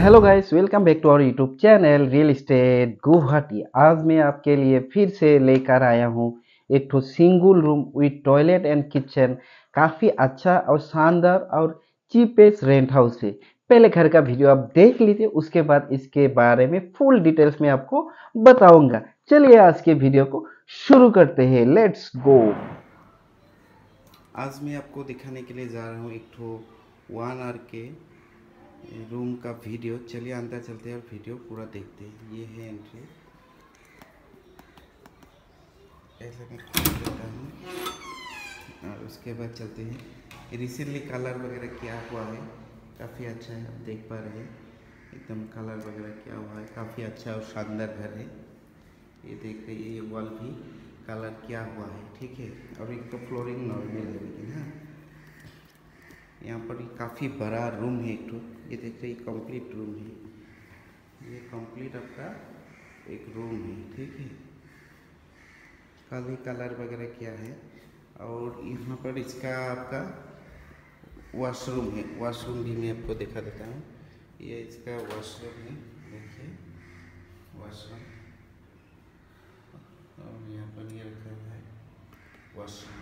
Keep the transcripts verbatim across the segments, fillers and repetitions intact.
Hello guys, welcome back to our YouTube channel real estate Guwahati. आज मैं आपके लिए फिर से लेकर आया हूँ एक तो single room with toilet and kitchen. काफ़ी अच्छा और शानदार और चीपेस्ट रेंट हाउस है। पहले घर का वीडियो आप देख लीजिए, उसके बाद इसके बारे में फुल डिटेल्स में आपको बताऊंगा। चलिए आज के वीडियो को शुरू करते हैं, लेट्स गो। आज मैं आपको दिखाने के लिए जा रहा हूँ एक तो वन आर के रूम का वीडियो। चलिए अंदर चलते हैं और वीडियो पूरा देखते हैं। ये है एंट्री, ऐसा मैं खोल देता हूँ और उसके बाद चलते हैं। रिसेंटली कलर वगैरह किया हुआ है, काफ़ी अच्छा है। आप देख पा रहे हैं एकदम कलर वगैरह किया हुआ है, काफ़ी अच्छा और शानदार घर है। ये देख रहे हैं, ये वॉल भी कलर किया हुआ है, ठीक है। और एक तो फ्लोरिंग नॉर्मल है, लेकिन हाँ यहाँ पर काफ़ी बड़ा रूम है एक तो। ये देख रहे कंप्लीट रूम है, ये कंप्लीट आपका एक रूम है, ठीक है। खाली कलर वगैरह किया है। और यहाँ पर इसका आपका वॉशरूम है, वॉशरूम भी मैं आपको दिखा देता हूँ। ये इसका वॉशरूम है, देखिए वॉशरूम। और यहाँ पर ये रखा हुआ है वॉशरूम।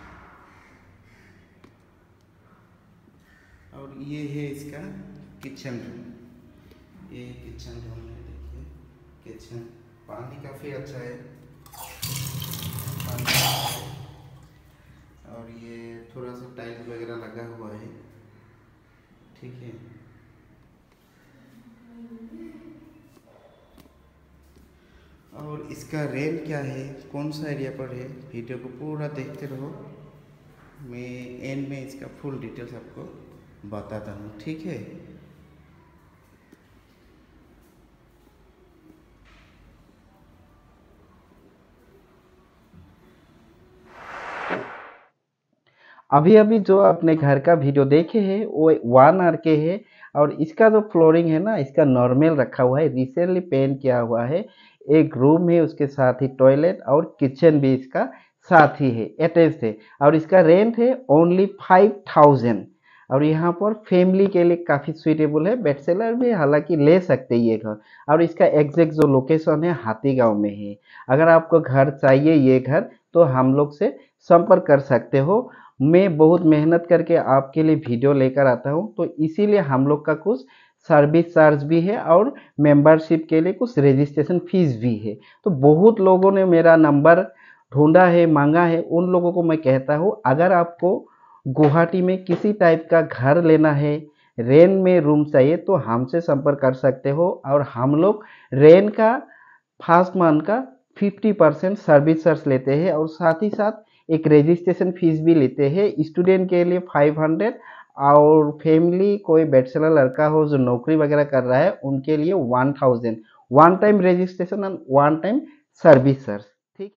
और ये है इसका किचन रूम, ये किचन रूम है, देखिए किचन। पानी काफ़ी अच्छा है, पानी अच्छा है। और ये थोड़ा सा टाइल्स वगैरह लगा हुआ है, ठीक है। और इसका रेंट क्या है, कौन सा एरिया पर है, वीडियो को पूरा देखते रहो। मैं एंड में इसका फुल डिटेल्स आपको बताता हूँ, ठीक है। अभी अभी जो अपने घर का वीडियो देखे हैं वो वन आर के है। और इसका जो फ्लोरिंग है ना, इसका नॉर्मल रखा हुआ है, रिसेंटली पेंट किया हुआ है। एक रूम है, उसके साथ ही टॉयलेट और किचन भी इसका साथ ही है, अटैच है। और इसका रेंट है ओनली फाइव थाउजेंड। और यहाँ पर फैमिली के लिए काफ़ी सुइटेबल है, बैचलर भी हालांकि ले सकते हैं ये घर। और इसका एग्जैक्ट जो लोकेशन है हाथी गांव में है। अगर आपको घर चाहिए ये घर, तो हम लोग से संपर्क कर सकते हो। मैं बहुत मेहनत करके आपके लिए वीडियो लेकर आता हूँ, तो इसीलिए हम लोग का कुछ सर्विस चार्ज भी है और मेंबरशिप के लिए कुछ रजिस्ट्रेशन फीस भी है। तो बहुत लोगों ने मेरा नंबर ढूंढा है, मांगा है। उन लोगों को मैं कहता हूँ, अगर आपको गुवाहाटी में किसी टाइप का घर लेना है, रेंट में रूम चाहिए, तो हमसे संपर्क कर सकते हो। और हम लोग रेंट का फर्स्ट मंथ का फिफ्टी परसेंट सर्विस चार्ज लेते हैं और साथ ही साथ एक रजिस्ट्रेशन फीस भी लेते हैं। स्टूडेंट के लिए फाइव हंड्रेड, और फैमिली कोई बैचलर लड़का हो जो नौकरी वगैरह कर रहा है, उनके लिए one thousand. One time registration and one time service charge.